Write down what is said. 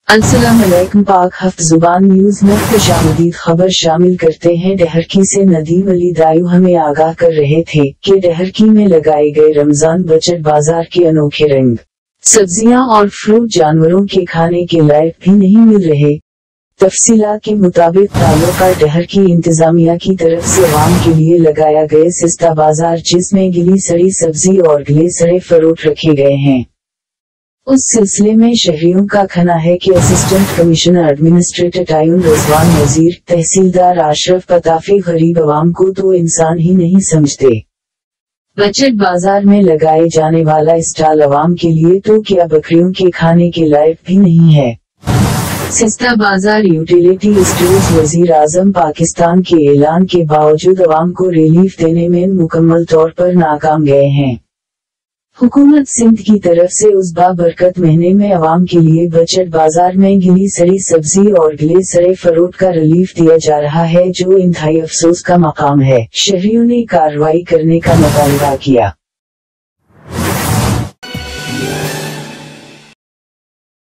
अस्सलाम वालेकुम। पाक हफ्त जुबान न्यूज में खुशामदीद खबर शामिल करते हैं। डहरकी से नदीम अली दायू हमें आगाह कर रहे थे कि डहरकी में लगाए गए रमजान बजट बाजार के अनोखे रंग, सब्जियां और फ्रूट जानवरों के खाने के लायक भी नहीं मिल रहे। तफसीलात के मुताबिक तालुका डहरकी इंतजामिया की तरफ से अवाम के लिए लगाया गया सस्ता बाजार, जिसमें गिली सड़ी सब्जी और गिले सड़े फरोट रखे गए हैं। उस सिलसिले में शहरियों का कहना है कि असिस्टेंट कमिश्नर एडमिनिस्ट्रेटर टायून रजवान नजीर, तहसीलदार आशरफ पताफी गरीब अवाम को तो इंसान ही नहीं समझते। बजट बाजार में लगाए जाने वाला स्टॉल अवाम के लिए तो क्या बकरियों के खाने के लायक भी नहीं है। सस्ता बाजार यूटिलिटी स्टोर्स वजीर आजम पाकिस्तान के ऐलान के बावजूद अवाम को रिलीफ देने में मुकम्मल तौर पर नाकाम गए हैं। हुकूमत सिंध की तरफ से उस बाबरकत महीने में अवाम के लिए बजट बाजार में गिली सड़ी सब्जी और गिले सड़े फरोट का रिलीफ दिया जा रहा है, जो इंतहाई अफसोस का मकाम है। शहरियों ने कार्रवाई करने का मुतालबा किया।